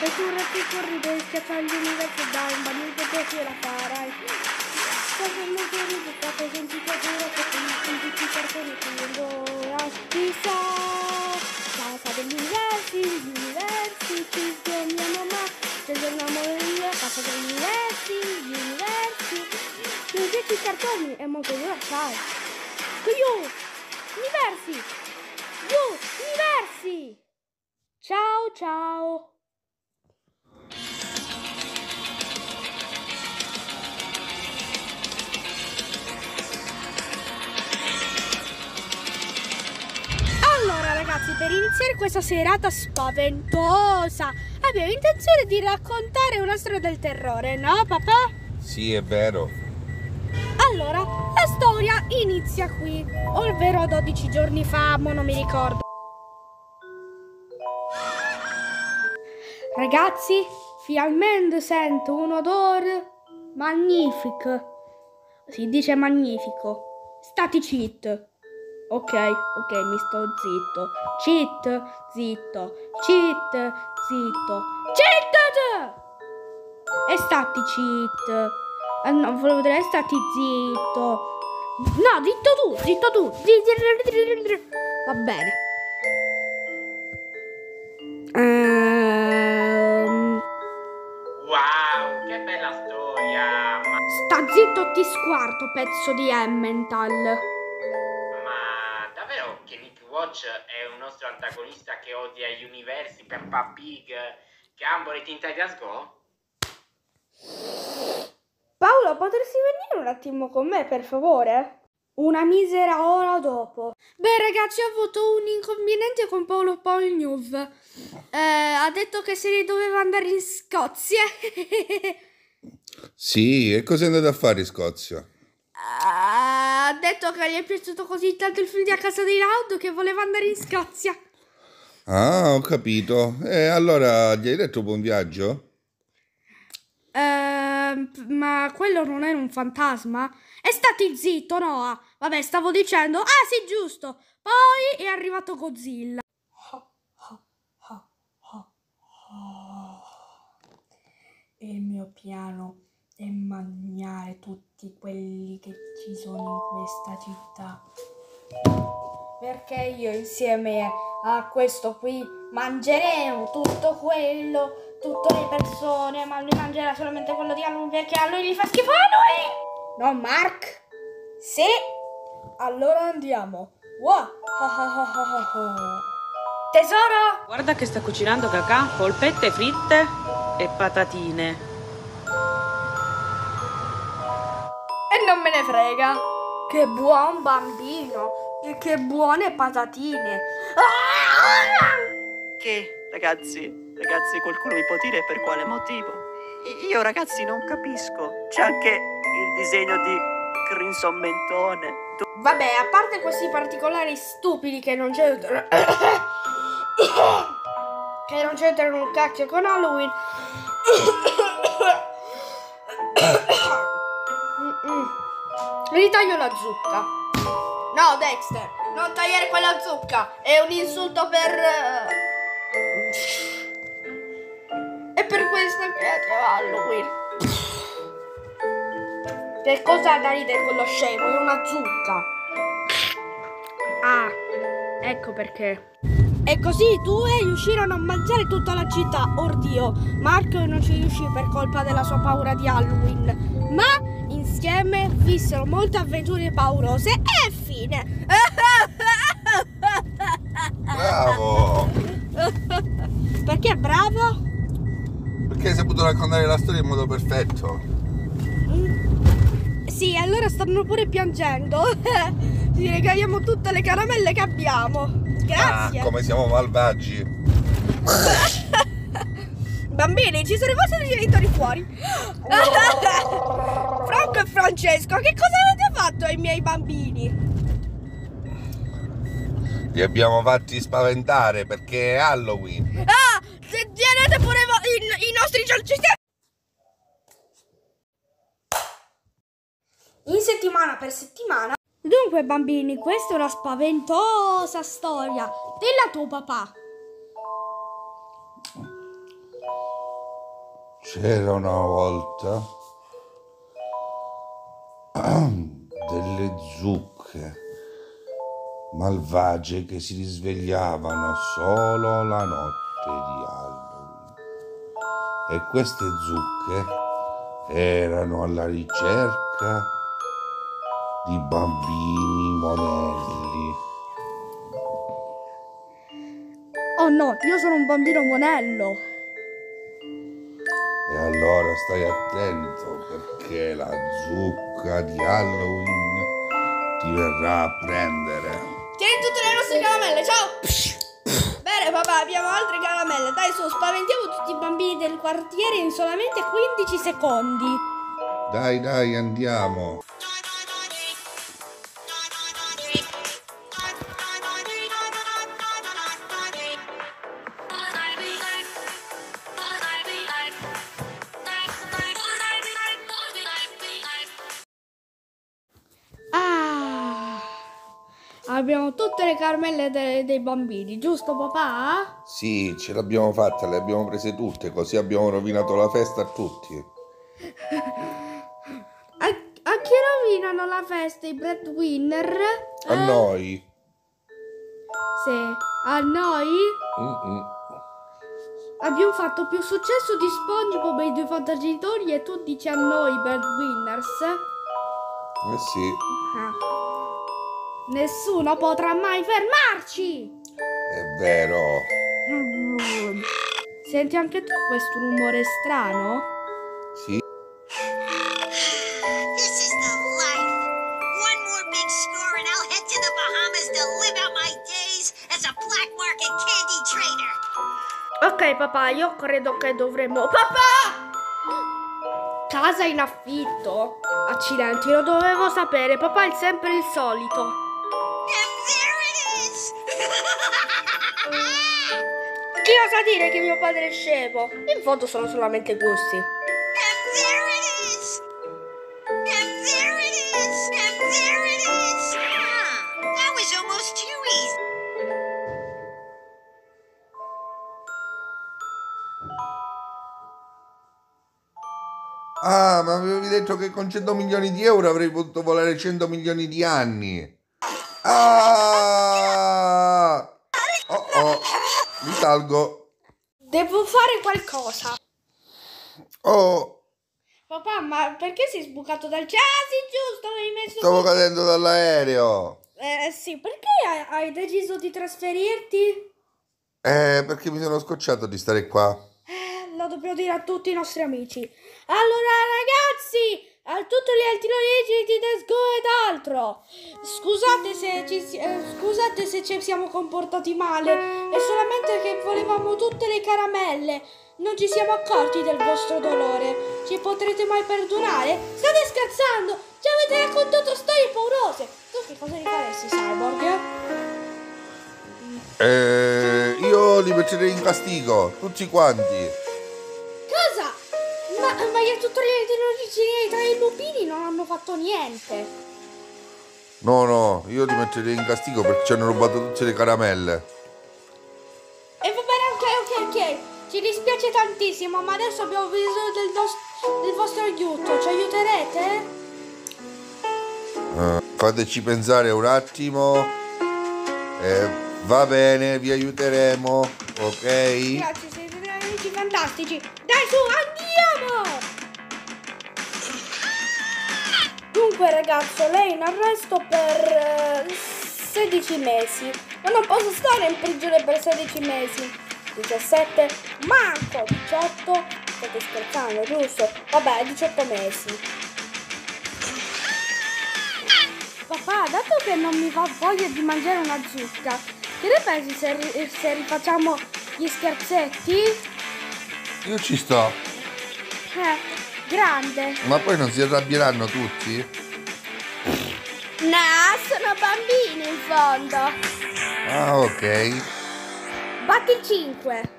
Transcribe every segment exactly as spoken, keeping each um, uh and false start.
E tu resti corri per schiacciare l'universo dai, ma niente te ce la farai. Cosa non ti ridi, capo senti che dura, che tu mi senti tutti i cartoni, quando chissà, casa degli universi, gli universi, ci schermiamo ma, ci torniamo io, casa degli universi, gli universi, non tutti i cartoni è molto dura, sai. Io, universi, io, universi. Ciao ciao. Allora ragazzi, per iniziare questa serata spaventosa abbiamo intenzione di raccontare una storia del terrore, no papà? Sì, è vero. Allora, la storia inizia qui, ovvero dodici giorni fa, ma non mi ricordo. Ragazzi, finalmente sento un odore magnifico. Si dice magnifico. Stati cheat. Ok, ok, mi sto zitto. Cheat, zitto. Cheat, zitto. Cheat! E stati cheat. Ah, no, volevo dire stati zitto. No, zitto tu, zitto tu. Va bene. Ehm... Wow, che bella storia! Ma, Sta zitto, ti squarto, pezzo di Emmental. ma davvero che Nick Watch è un nostro antagonista che odia gli universi, Peppa Pig, Gumball e Teen Titans Go? Paolo, potresti venire un attimo con me, per favore? Una misera ora dopo. Beh, ragazzi, ho avuto un inconveniente con Paolo Polnews. Eh, ha detto che se ne doveva andare in Scozia. Sì, e cosa è andato a fare in Scozia? Ha detto che gli è piaciuto così tanto il film di A Casa dei Loud che voleva andare in Scozia. Ah, ho capito. E allora gli hai detto buon viaggio? Eh, ma quello non era un fantasma? E stati zitto, Noah. Vabbè, stavo dicendo. Ah, sì, giusto. Poi è arrivato Godzilla. Il mio piano è mangiare tutti quelli che ci sono in questa città. Perché io insieme a questo qui mangeremo tutto quello, tutte le persone, ma lui mangerà solamente quello di Halloween perché a lui gli fa schifo a lui! No, Mark? Sì? Allora andiamo. Wow. Tesoro? Guarda che sta cucinando cacà, polpette fritte e patatine. E non me ne frega. Che buon bambino. E che buone patatine. Che, ragazzi, ragazzi, qualcuno mi può dire per quale motivo? I- Io, ragazzi, non capisco. C'è anche il disegno di Crimson Mentone. Tu- Vabbè, a parte questi particolari stupidi che non c'entrano che non c'entrano un cacchio con Halloween. Ritaglio la zucca. No, Dexter, non tagliare quella zucca. È un insulto per... E per questo che è Halloween. Che cosa ha da ridere quello scemo? È una zucca. Ah, ecco perché. E così i due riuscirono a mangiare tutta la città. Oddio, Mark non ci riuscì per colpa della sua paura di Halloween. Ma insieme vissero molte avventure paurose e fine. Bravo! Perché è bravo? Perché hai saputo raccontare la storia in modo perfetto. Sì, allora stanno pure piangendo. Ci regaliamo tutte le caramelle che abbiamo. Grazie. Ah, come siamo malvagi. Bambini, ci sono i vostri genitori fuori. Franco e Francesco, che cosa avete fatto ai miei bambini? Li abbiamo fatti spaventare perché è Halloween. Ah, se tienete pure i, i nostri giorni. In settimana per settimana. Dunque bambini, questa è una spaventosa storia della tuo papà. C'era una volta delle zucche malvagie che si risvegliavano solo la notte di Halloween. E queste zucche erano alla ricerca di bambini monelli. Oh no, io sono un bambino monello. E allora stai attento, perché la zucca di Halloween ti verrà a prendere. Tieni tutte le nostre caramelle, ciao! Bene papà, abbiamo altre caramelle. Dai su, spaventiamo tutti i bambini del quartiere in solamente quindici secondi. Dai, dai, andiamo. Ah, abbiamo tutte le caramelle de- dei bambini, giusto papà? Sì, ce l'abbiamo fatta, le abbiamo prese tutte, così abbiamo rovinato la festa a tutti. A, a chi rovinano la festa i breadwinner? A noi. Sì, a noi? Mm-mm. Abbiamo fatto più successo di SpongeBob e i due fantagenitori e tu dici a noi breadwinners? Eh sì, Ah. Nessuno potrà mai fermarci! è vero. Senti anche tu questo rumore strano? Sì. This is the life. One more big score and I'll head to the Bahamas to live out my days as a black market candy trader. Ok papà, io credo che dovremmo... Papà! Casa in affitto? Accidenti, lo dovevo sapere. Papà è sempre il solito. And there it is. Chi osa dire che mio padre è scemo? In fondo sono solamente gusti. And there it is. And there it is. And there it is. Ah, that was almost too easy. Ah, ma avevi detto che con cento milioni di euro avrei potuto volare cento milioni di anni. Ah! Oh oh, mi salgo. Devo fare qualcosa. Oh, Papà, ma perché sei sbucato dal cielo? Ah, sì, giusto, hai messo... stavo cadendo dall'aereo. Eh, sì, perché hai- hai deciso di trasferirti? Eh, perché mi sono scocciato di stare qua. Eh, lo dobbiamo dire a tutti i nostri amici. Allora, ragazzi, a tutti gli altri amici di Let's Go ed altro. Scusate se ci, si- eh, scusate se ci siamo comportati male. È solamente che volevamo tutte le caramelle. Non ci siamo accorti del vostro dolore. Ci potrete mai perdonare? State scherzando? Ci avete raccontato storie paurose. Tu che cosa ne faresti, Cyborg? Eh, io li metterei in castigo, tutti quanti. Cosa? Ma, ma gli tutoriali dell'origine tra i lupini non hanno fatto niente. No, no, io li metterei in castigo perché ci hanno rubato tutte le caramelle. E va bene, ok, ok, ok. Ci dispiace tantissimo, ma adesso abbiamo bisogno del, nos- del vostro aiuto. Ci aiuterete? Eh, fateci pensare un attimo. Eh, va bene, vi aiuteremo, ok? Grazie, siete dei amici fantastici. Dai, su, andiamo! Dunque, ragazzo, lei è in arresto per eh, sedici mesi. Ma non posso stare in prigione per sedici mesi. diciassette, manco diciotto. State scherzando, giusto? Vabbè, diciotto mesi. Papà, dato che non mi va voglia di mangiare una zucca, che ne pensi se, ri- se rifacciamo gli scherzetti? Io ci sto. Eh, grande. Ma poi non si arrabbieranno tutti? No, sono bambini in fondo. Ah, ok. Batti cinque.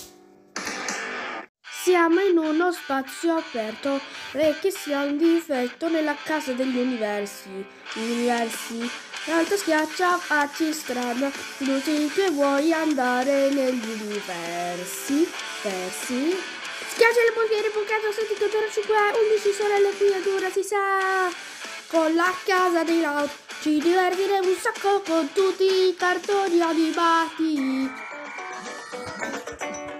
Siamo in uno spazio aperto e che sia un difetto nella casa degli universi. Gli universi. Tanto schiaccia facci strano. Dici che vuoi andare negli universi. Persi. Schiaccia il portiere bucato, sentito per cinque, undici sorelle qui ed ora si sa. Con la casa dei Lau ci divertiremo un sacco con tutti i cartoni animati.